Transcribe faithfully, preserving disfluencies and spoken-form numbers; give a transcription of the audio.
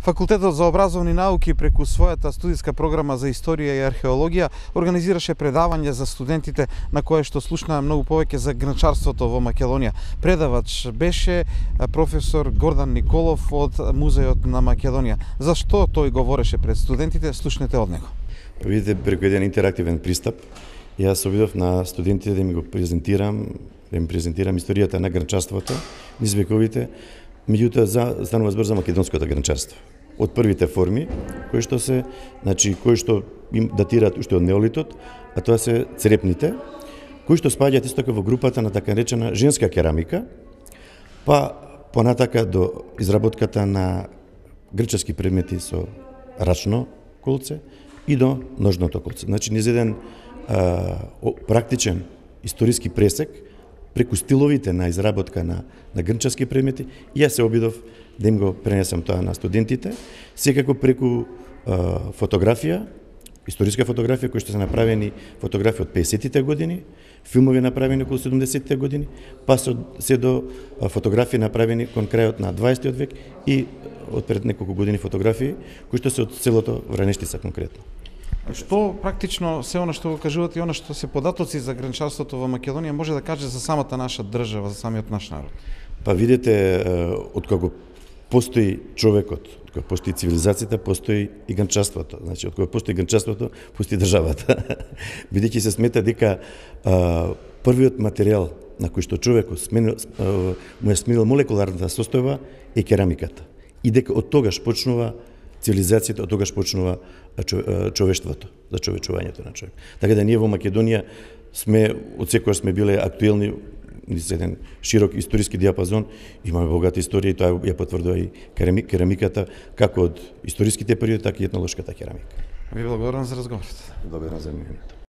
Факултетот за образовни науки преку својата студиска програма за историја и археологија организираше предавање за студентите на кое што слушнаа многу повеќе за гранчарството во Македонија. Предавач беше професор Гордан Николов од Музеот на Македонија. Зашто тој говореше пред студентите, слушнете од него. Видите, преку еден интерактивен пристап, јас се обидов на студентите да ми го презентирам, да им презентирам историјата на гранчарството низ вековите, меѓутоа за станува збор за македонското гранчарство. Од првите форми, кои што се, значи кои што им датираат уште од неолитот, а тоа се црепните, кои што спаѓаат исто во групата на така наречена женска керамика, па понатака до изработката на грчески предмети со рачно колце и до ножното колце. Значи низ еден а, практичен историски пресек преку стиловите на изработка на, на грчески предмети, и јас се обидов да им го пренесам тоа на студентите, секако преку а, фотографија, историска фотографија кои што се направени фотографии од песетите години, филмови направени околу седумдесетите години, па се до а, фотографии направени кон крајот на дваесеттиот век и од пред неколку години фотографии кои што се од целото Вранештица конкретно. Што практично се она што го кажувате и она што се податоци за гранчарството во Македонија може да каже за самата наша држава, за самиот наш народ? Па видите, од кога постои човекот, од кога постои цивилизацијата, постои и гранчарството. Значи, од кога постои гранчарството, постои државата. Бидејќи се смета дека а, првиот материјал на кој што човекот сменил, а, му е сменил молекуларната состојба е керамиката. И дека од тогаш почнува цивилизацијата, од тогаш почнува човештвото, за човечувањето на човек. Така да ние во Македонија сме, од секогаш сме биле актуелни низ еден широк историски диапазон, имаме богата историја и тоа ја потврдува и керамиката, како од историските периоди, така и етнолошката керамика. Ви благодарам за разговорот. Благодарам за вниманието.